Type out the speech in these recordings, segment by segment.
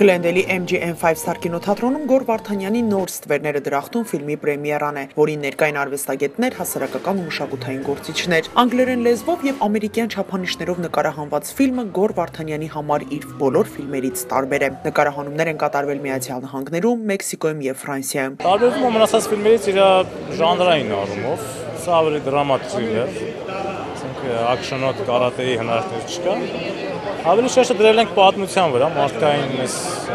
Գլենդելի MGM5 Star կինոթատրոնում Գոր Վարդանյանի նոր ստվերները դրախտում ֆիլմի պրեմիերան է, որին ներկային արվեստագետներ, հասարակական ու մշակութային գործիչներ։ Անգլերեն լեզվով եւ ամերիկյան չափանիշներով նկարահանված ֆիլմը Գոր Վարդանյանի համար իր բոլոր ֆիլմերից տարբեր է։ Նկարահանումներ են կատարվել Միացյալ Նահանգներում, Մեքսիկոյում եւ Ֆրանսիայում։ Տարբերվում է մնացած ֆիլմերից իր ժանրային առումով, սա ավելի դրամատիկ թրիլեր, ակշնոտ կարատեի հնարքներ չկա։ Ավելի շեշտը դրել ենք պատմության վրա, մարդկային այս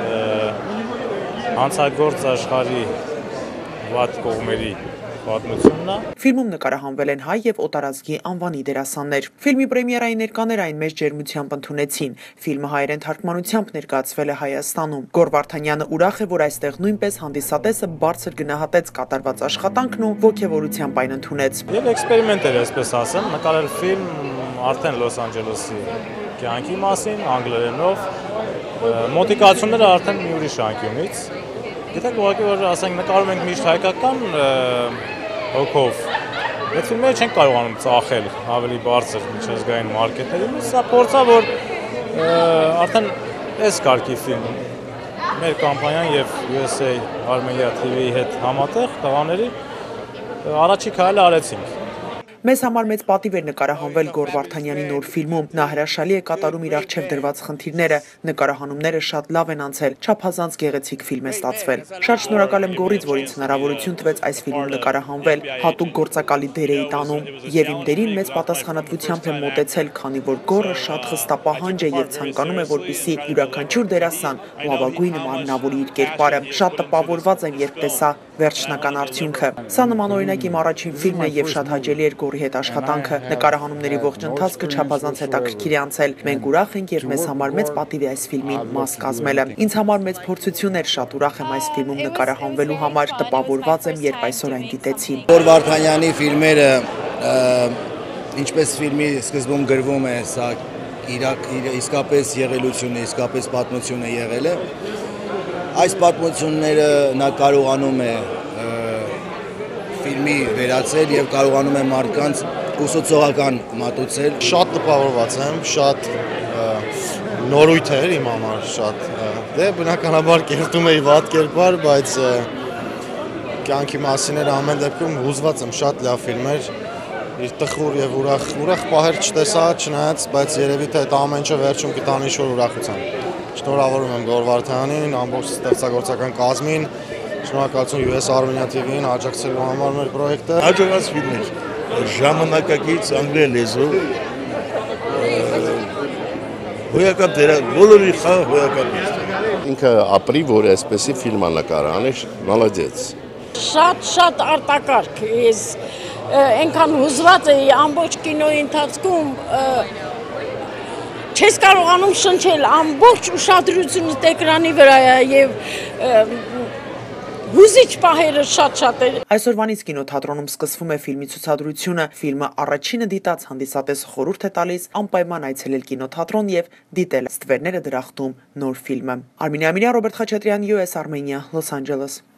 հանցագործ աշխարհի վատ կողմերի պատմությունն է։ Ֆիլմում նկարահանվել են հայ եւ օտարազգի անվանի դերասաններ։ Ֆիլմի պրեմիերայի ներկաներ այն մեծ ջերմությամբ ընդունեցին։ Ֆիլմը հայերեն թարգմանությամբ ներկայացվել է Հայաստանում։ Գոր Վարդանյանը ուրախ է, որ այստեղ նույնպես հանդիսատեսը բարձր գնահատեց կատարված աշխատանքն ու ոգևորությամբ այն ընդունեց։ Եվ էքսպերիմենտ էր, այսպես ասեմ, նկարել ֆիլմ արդեն Լոս Անջելեսի կյանքի մասին, անգլերենով, մոտիկացումները արդեն մի ուրիշ անկյունից։ Գիտեք, ուղղակի որ ասենք նկարում ենք միշտ հայկական հոգով, այդ ֆիլմերը չենք կարողանում ծախել ավելի բարձր միջազգային մարքետերին, սա փորձա, որ արդեն այս կարգի ֆիլմ մեր կամպանիան եւ USA Armenia TV-ի հետ համատեղ տղաների առաջի քայլը արեցինք։ Մեզ համար մեծ պատիվ էր նկարահանվել Գոր Վարդանյանի նոր ֆիլմում։ Նա հրաշալի է կատարում իր առջև դրված խնդիրները, նկարահանումները շատ լավ են անցել, չափազանց գեղեցիկ ֆիլմ է ստացվել։ Շատ շնորհակալ եմ Գորից, որ ինձ հնարավորություն տվեց այս ֆիլմում նկարահանվել, հատուկ գործակալի դեր էի տանում, եւ իմ դերին մեծ պատասխանատվությամբ եմ մոտեցել, քանի որ Գորը շատ խստապահանջ է եւ ցանկանում է, որպեսզի յուրաքանչյուր դերասան լավագույնը մարմնավորի իր կերպարը։ Շատ տպավորված եմ, երբ տեսա վերջնական արդյունքը։ Սա նմանօրինակ իմ առաջին ֆիլմն է եւ շատ հաճելի էր Գորի հետ աշխատանքը։ Նկարահանումների ողջ ընթացքը չափազանց հետաքրքիր է անցել։ Մենք ուրախ ենք եւ մեզ համար մեծ պատիվ է այս ֆիլմի մաս կազմելը։ Ինձ համար մեծ փորձություն էր, շատ ուրախ եմ այս ֆիլմում նկարահանվելու համար, տպավորված եմ, երբ այսօր այն դիտեցի։ Գոր Վարդանյանի ֆիլմերը, ինչպես ֆիլմի սկզբում գրվում է, սա իսկապես եղելություն է, իսկապես պատմություն է եղել է։ Այս պատմությունները նա կարողանում է ֆիլմի վերածել եւ կարողանում է մարդկանց ուսուցողական մատուցել։ Շատ տպավորված եմ, շատ նորույթ էր իմ համար, շատ դե բնականաբար կերտում էի վատ կերպար, բայց կյանքի մասին էր ամեն դեպքում հուզված եմ, շատ լավ ֆիլմ էր, իր տխուր եւ ուրախ պահեր չտեսա, չնայած, բայց երևի թե այդ ամեն ինչը վերջում կտանի ինչ-որ ուրախության։ Շնորհավորում եմ Գոր Վարդանյանին, ամբողջ ստեղծագործական կազմին, շնորհակալություն US Armenia TV-ին աջակցելու համար մեր պրոյեկտը։ Հաջողված ֆիլմ էր, ժամանակակից անգլերեն լեզվով, հոյակապ բոլորի խաղ հոյակապ էր։ Ինքը ապրի, որ այսպեսի ֆիլմ նկարահանի, մալադեց։ Շատ արտակարգ, ես այնքան հուզված էի ամբողջ կինոյի ընթացքում, չես կարողանում շնչել, ամբողջ ուշադրությունը էկրանի վրա է եւ հուզիչ պահերը շատ էր։ Այսօրվանից կինոթատրոնում սկսվում է ֆիլմի ցուցադրությունը։ Ֆիլմը առաջինը դիտած հանդիսատեսը խորհուրդ է տալիս անպայման այցելել կինոթատրոն եւ դիտել ստվերները դրախտում նոր ֆիլմը։ Արմինե Ամիրյան, Ռոբերտ Խաչատրյան, US Armenia, Los Angeles։